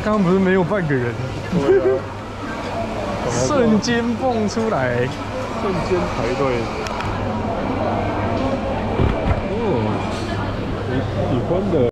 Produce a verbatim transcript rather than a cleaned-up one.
刚刚不是没有半个人，瞬间蹦出来， 瞬间排队。哦，喜喜欢的。